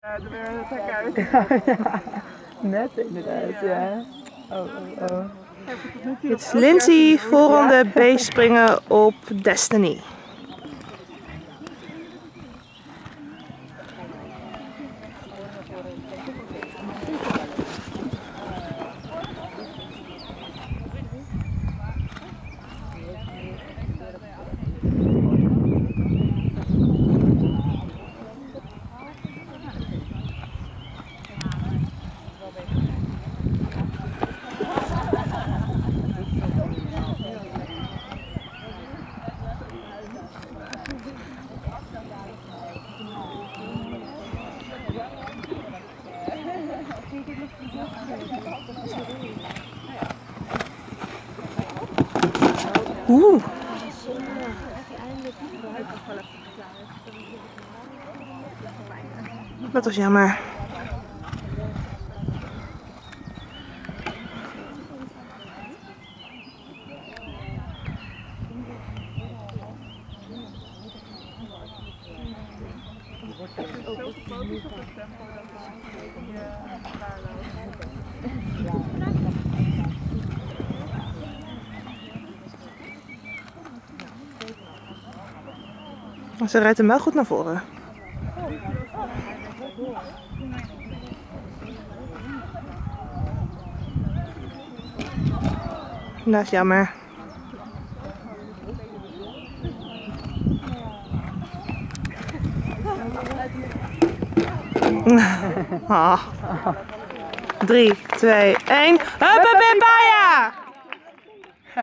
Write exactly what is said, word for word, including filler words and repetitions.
Er weer het hek uit. Ja, net inderdaad, ja. Oh, oh, oh. Het is Lindsay volgende B-springen op Destiny. Oeh. Dat was jammer. Ze rijdt hem wel goed naar voren. Dat is jammer. Ah. drie, twee, één. Huppapipaya!